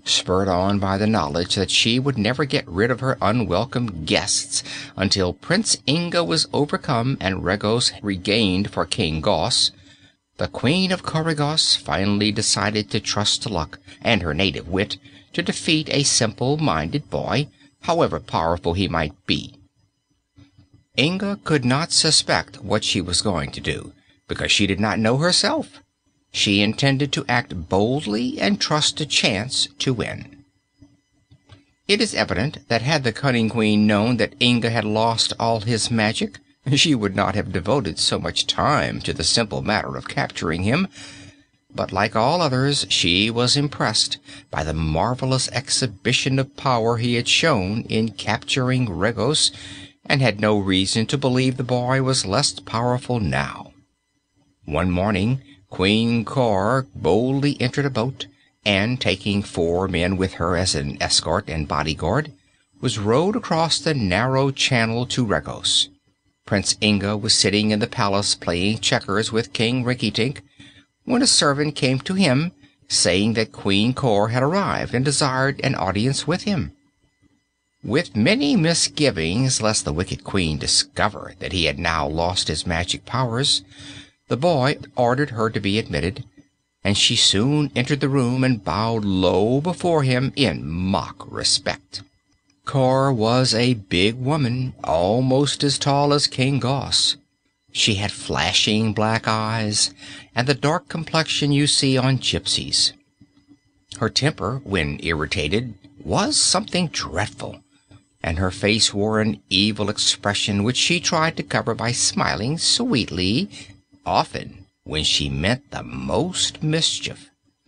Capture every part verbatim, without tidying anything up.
spurred on by the knowledge that she would never get rid of her unwelcome guests until Prince Inga was overcome and Regos regained for King Gos, the Queen of Coregos finally decided to trust to luck and her native wit to defeat a simple-minded boy, however powerful he might be. Inga could not suspect what she was going to do, because she did not know herself. She intended to act boldly and trust to chance to win. It is evident that had the cunning Queen known that Inga had lost all his magic, she would not have devoted so much time to the simple matter of capturing him, but like all others she was impressed by the marvelous exhibition of power he had shown in capturing Regos, and had no reason to believe the boy was less powerful now. One morning Queen Cor boldly entered a boat, and taking four men with her as an escort and bodyguard, was rowed across the narrow channel to Regos. Prince Inga was sitting in the palace playing checkers with King Rinkitink when a servant came to him saying that Queen Cor had arrived and desired an audience with him. With many misgivings lest the wicked queen discover that he had now lost his magic powers, the boy ordered her to be admitted, and she soon entered the room and bowed low before him in mock respect. Cor was a big woman, almost as tall as King Gos. She had flashing black eyes and the dark complexion you see on gypsies. Her temper, when irritated, was something dreadful, and her face wore an evil expression which she tried to cover by smiling sweetly, often when she meant the most mischief.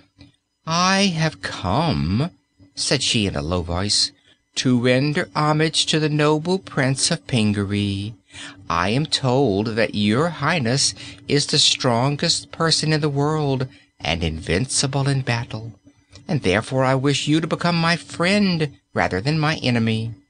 "I have come," said she in a low voice, "to render homage to the noble Prince of Pingaree. I am told that your Highness is the strongest person in the world and invincible in battle, and therefore I wish you to become my friend rather than my enemy."